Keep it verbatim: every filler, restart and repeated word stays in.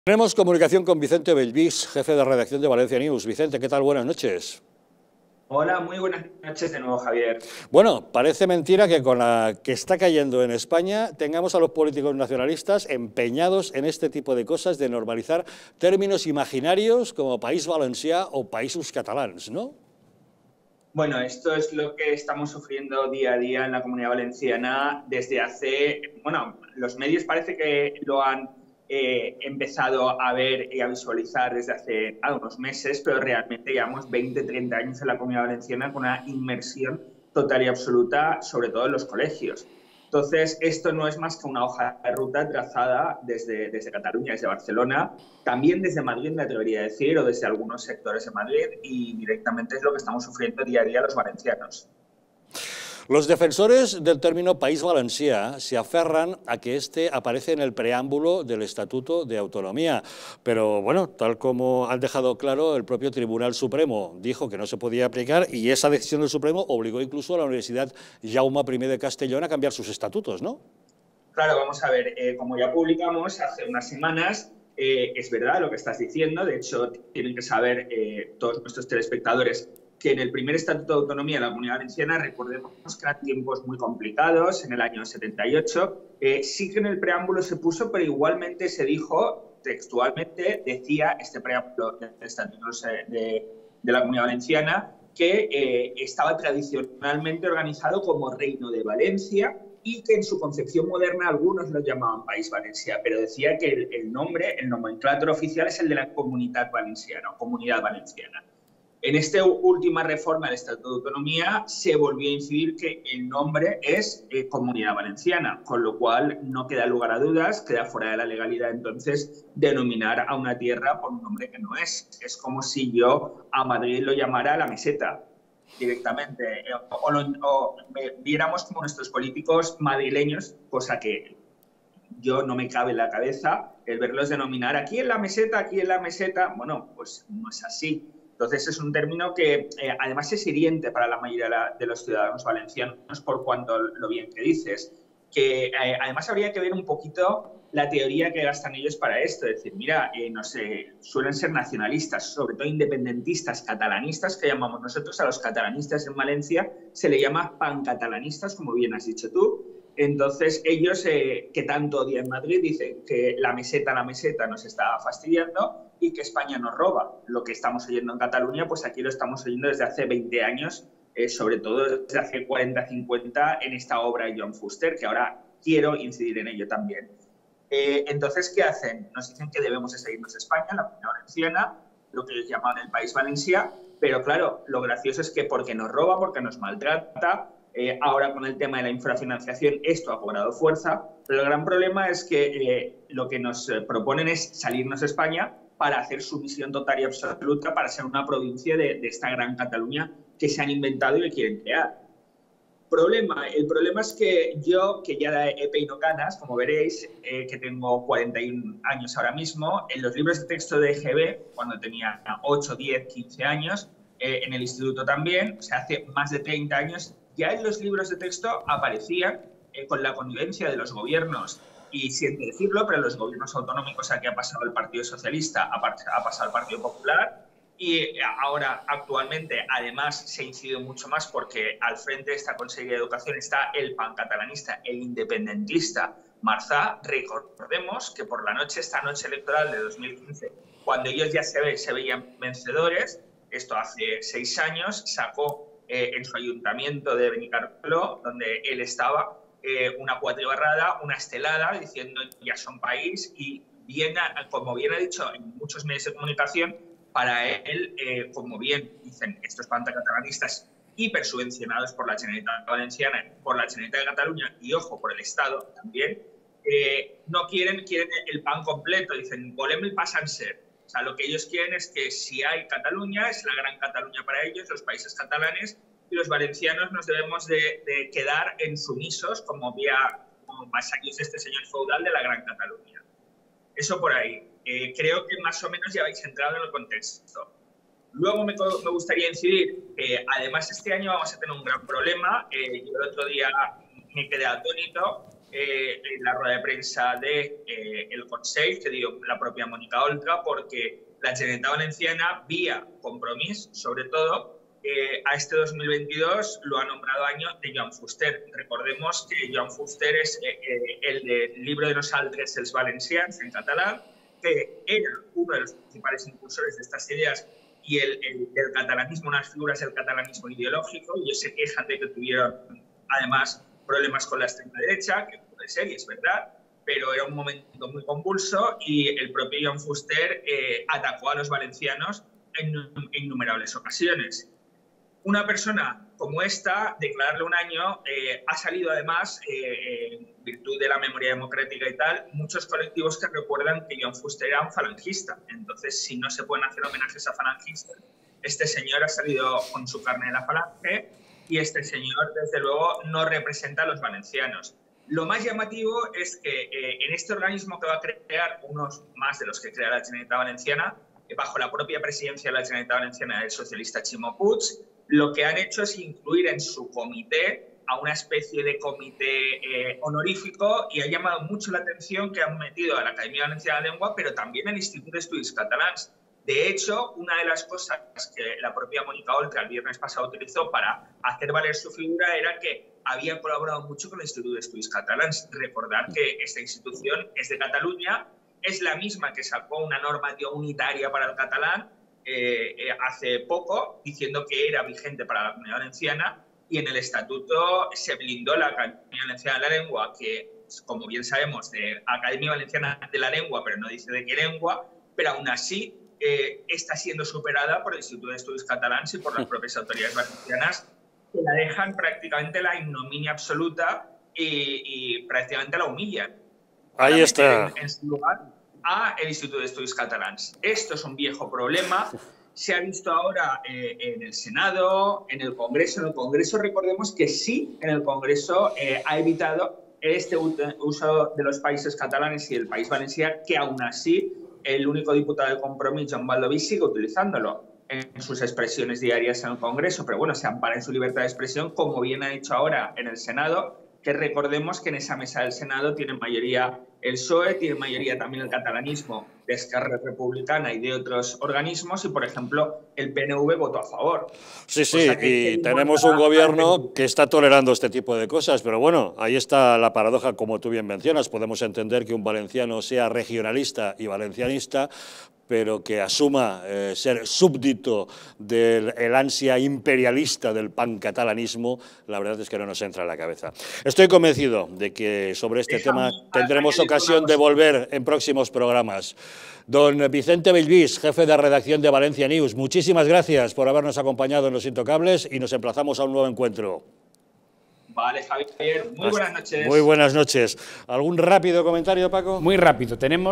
Tenemos comunicación con Vicente Bellvís, jefe de redacción de Valencia News. Vicente, ¿qué tal? Buenas noches. Hola, muy buenas noches de nuevo, Javier. Bueno, parece mentira que con la que está cayendo en España tengamos a los políticos nacionalistas empeñados en este tipo de cosas, de normalizar términos imaginarios como País Valencià o Països Catalans, ¿no? Bueno, esto es lo que estamos sufriendo día a día en la Comunidad Valenciana desde hace... Bueno, los medios parece que lo han eh, empezado a ver y a visualizar desde hace algunos meses, pero realmente llevamos veinte, treinta años en la Comunidad Valenciana con una inmersión total y absoluta, sobre todo en los colegios. Entonces, esto no es más que una hoja de ruta trazada desde, desde Cataluña, desde Barcelona, también desde Madrid, me atrevería a decir, o desde algunos sectores de Madrid, y directamente es lo que estamos sufriendo día a día los valencianos. Los defensores del término País Valencià se aferran a que este aparece en el preámbulo del Estatuto de Autonomía, pero bueno, tal como han dejado claro, el propio Tribunal Supremo dijo que no se podía aplicar y esa decisión del Supremo obligó incluso a la Universidad Jaume I de Castellón a cambiar sus estatutos, ¿no? Claro, vamos a ver, eh, como ya publicamos hace unas semanas, eh, es verdad lo que estás diciendo, de hecho tienen que saber eh, todos nuestros telespectadores que en el primer Estatuto de Autonomía de la Comunidad Valenciana, recordemos que eran tiempos muy complicados, en el año setenta y ocho, eh, sí que en el preámbulo se puso, pero igualmente se dijo, textualmente, decía este preámbulo del Estatuto de, de la Comunidad Valenciana, que eh, estaba tradicionalmente organizado como Reino de Valencia y que en su concepción moderna algunos lo llamaban País Valencià, pero decía que el, el nombre, el nomenclátor oficial es el de la Comunitat Valenciana, Comunidad Valenciana. En esta última reforma del Estatuto de Autonomía se volvió a incidir que el nombre es eh, Comunidad Valenciana, con lo cual no queda lugar a dudas, queda fuera de la legalidad entonces denominar a una tierra por un nombre que no es. Es como si yo a Madrid lo llamara la meseta directamente, o, o, lo, o viéramos como nuestros políticos madrileños, cosa que yo no me cabe en la cabeza el verlos denominar aquí en la meseta, aquí en la meseta. Bueno, pues no es así. Entonces es un término que eh, además es hiriente para la mayoría de, la, de los ciudadanos valencianos por cuanto lo bien que dices. Que eh, además habría que ver un poquito la teoría que gastan ellos para esto. Es decir, mira, eh, no sé, suelen ser nacionalistas, sobre todo independentistas, catalanistas, que llamamos nosotros a los catalanistas en Valencia, se le llama pancatalanistas, como bien has dicho tú. Entonces ellos, eh, que tanto odian Madrid, dicen que la meseta, la meseta nos está fastidiando y que España nos roba. Lo que estamos oyendo en Cataluña, pues aquí lo estamos oyendo desde hace veinte años, eh, sobre todo desde hace cuarenta, cincuenta, en esta obra de John Fuster, que ahora quiero incidir en ello también. Eh, entonces, ¿qué hacen? Nos dicen que debemos de seguirnos a España, la Comunidad Valenciana, lo que ellos llaman el País Valencià, pero claro, lo gracioso es que porque nos roba, porque nos maltrata, eh, ahora con el tema de la infrafinanciación esto ha cobrado fuerza, pero el gran problema es que eh, lo que nos eh, proponen es salirnos a España para hacer su misión total y absoluta, para ser una provincia de, de esta gran Cataluña que se han inventado y que quieren crear. Problema, el problema es que yo, que ya he peinado canas, como veréis, eh, que tengo cuarenta y un años ahora mismo, en los libros de texto de E G B, cuando tenía ocho, diez, quince años, eh, en el instituto también, o sea, hace más de treinta años, ya en los libros de texto aparecían eh, con la connivencia de los gobiernos, y siento decirlo, pero los gobiernos autonómicos aquí ha pasado el Partido Socialista, ha pasado el Partido Popular, y ahora, actualmente, además, se ha incidido mucho más porque al frente de esta Consejería de Educación está el pancatalanista, el independentista Marzá. Recordemos que por la noche, esta noche electoral de dos mil quince, cuando ellos ya se, ve, se veían vencedores, esto hace seis años, sacó eh, en su ayuntamiento de Benicarló, donde él estaba, eh, una cuatribarrada, una estelada, diciendo ya son país, y bien, como bien ha dicho en muchos medios de comunicación, para él, eh, como bien dicen estos pancatalanistas hipersubvencionados por la Generalitat Valenciana, por la Generalitat de Cataluña y, ojo, por el Estado también, eh, no quieren, quieren el pan completo, dicen, volem el pa sencer. O sea, lo que ellos quieren es que si hay Cataluña, es la gran Cataluña para ellos, los países catalanes, y los valencianos nos debemos de, de quedar en sumisos como, vía, como vasallos de este señor feudal de la gran Cataluña. Eso por ahí. Eh, creo que más o menos ya habéis entrado en el contexto. Luego me, me gustaría incidir, eh, además este año vamos a tener un gran problema. Eh, yo el otro día me quedé atónito eh, en la rueda de prensa del de, eh, Consell, que dio la propia Mónica Oltra, porque la Generalitat Valenciana, vía Compromís, sobre todo, eh, a este dos mil veintidós lo ha nombrado año de Joan Fuster. Recordemos que Joan Fuster es eh, eh, el del libro de nosaltres els valencians, en catalán, que era uno de los principales impulsores de estas ideas y el, el, del catalanismo, unas figuras del catalanismo ideológico, y ellos se quejan de que tuvieron además problemas con la extrema derecha, que puede ser y es verdad, pero era un momento muy convulso y el propio Joan Fuster eh, atacó a los valencianos en, en innumerables ocasiones. Una persona como esta, declararle un año, eh, ha salido además, eh, en virtud de la memoria democrática y tal, muchos colectivos que recuerdan que Joan Fuster era un falangista. Entonces, si no se pueden hacer homenajes a falangistas, este señor ha salido con su carne de la falange y este señor, desde luego, no representa a los valencianos. Lo más llamativo es que eh, en este organismo que va a crear, unos más de los que crea la Generalitat Valenciana, eh, bajo la propia presidencia de la Generalitat Valenciana del socialista Ximo Puig, lo que han hecho es incluir en su comité a una especie de comité eh, honorífico, y ha llamado mucho la atención que han metido a la Academia Valenciana de la Lengua, pero también al Instituto d'Estudis Catalans. De hecho, una de las cosas que la propia Mónica Oltra el viernes pasado utilizó para hacer valer su figura era que había colaborado mucho con el Instituto d'Estudis Catalans. Recordar que esta institución es de Cataluña, es la misma que sacó una normativa unitaria para el catalán eh, eh, hace poco, diciendo que era vigente para la Comunidad Valenciana, y en el estatuto se blindó la Academia Valenciana de la Lengua, que, como bien sabemos, de Academia Valenciana de la Lengua, pero no dice de qué lengua, pero aún así eh, está siendo superada por el Instituto d'Estudis Catalans y por las propias autoridades valencianas, que la dejan prácticamente la ignominia absoluta y, y prácticamente la humillan. Ahí está. En, en su lugar a el Instituto d'Estudis Catalans. Esto es un viejo problema. Se ha visto ahora eh, en el Senado, en el Congreso. En el Congreso, recordemos que sí, en el Congreso eh, ha evitado este uso de los países catalanes y del País Valencià, que aún así el único diputado de Compromís, Joan Baldoví, sigue utilizándolo en sus expresiones diarias en el Congreso. Pero bueno, se ampara en su libertad de expresión, como bien ha dicho ahora en el Senado, que recordemos que en esa mesa del Senado tiene mayoría el P S O E, tiene mayoría también el catalanismo de Esquerra Republicana y de otros organismos, y, por ejemplo, el P N V votó a favor. Sí, sí, y tenemos un gobierno que está tolerando este tipo de cosas, pero bueno, ahí está la paradoja, como tú bien mencionas. Podemos entender que un valenciano sea regionalista y valencianista, pero que asuma eh, ser súbdito del el ansia imperialista del pancatalanismo, la verdad es que no nos entra en la cabeza. Estoy convencido de que sobre este tema tendremos ocasión de volver en próximos programas. Don Vicente Bellvís, jefe de redacción de Valencia News, muchísimas gracias por habernos acompañado en Los Intocables y nos emplazamos a un nuevo encuentro. Vale, Javier, muy buenas noches. Muy buenas noches. ¿Algún rápido comentario, Paco? Muy rápido, tenemos